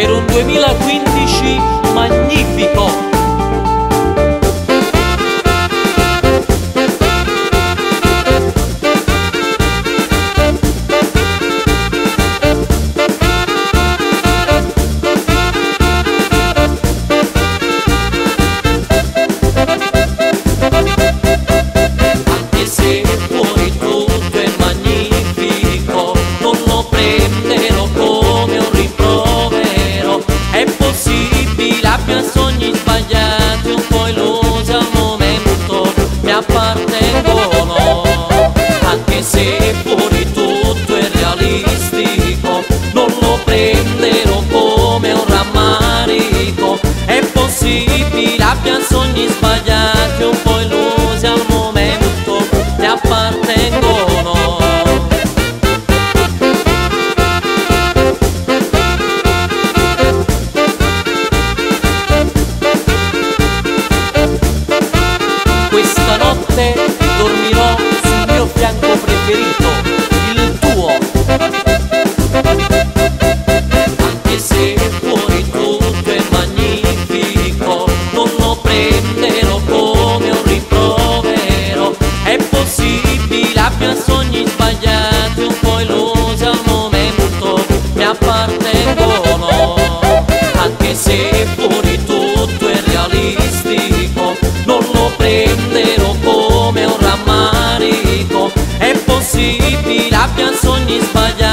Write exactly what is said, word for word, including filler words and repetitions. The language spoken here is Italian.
per un duemilaquindici magnifico. Sogni sbagliati un po' illusi al momento mi appartengono, anche se fuori tutto è realistico, non lo prenderò come un rammarico. È possibile abbia sogni sbagliati un po' illusi al momento mi appartengono. Questa notte dormirò sul mio fianco preferito, il tuo. Anche se fuori tutto è magnifico, non lo prenderò come un rimprovero. È possibile abbia sogni sbagliati un po' illusi al momento mi appartengono, anche se fuori tutto è realistico, non lo prenderò come un rammarico. È possibile abbia sogni sbagliati